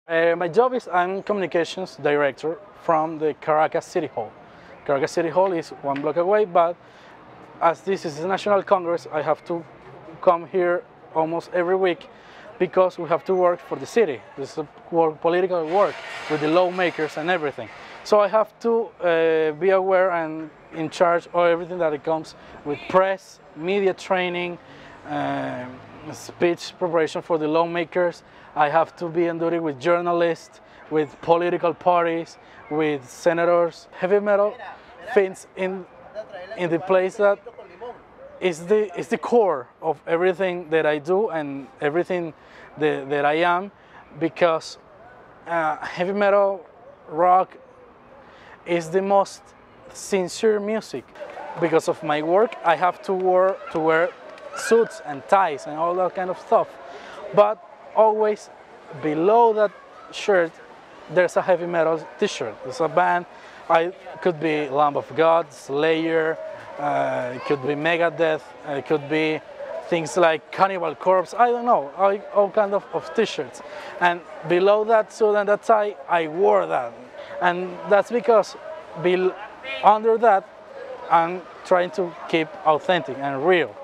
My job is I'm communications director from the Caracas City Hall. Caracas City Hall is 1 block away, but as this is a national congress, I have to come here almost every week because we have to work for the city. This is political work with the lawmakers and everything. So I have to be aware and in charge of everything that it comes with press, media training, speech preparation for the lawmakers. I have to be on duty with journalists, with political parties, with senators. Heavy metal fits in the place that is the core of everything that I do and everything that I am, because heavy metal rock is the most sincere music. Because of my work, I have to wear suits and ties and all that kind of stuff. But always below that shirt, there's a heavy metal t-shirt. There's a band. I could be Lamb of God, Slayer, it could be Megadeth, it could be things like Cannibal Corpse, I don't know, all kind of t-shirts. And below that suit and that tie, I wore that. And that's because under that, I'm trying to keep authentic and real.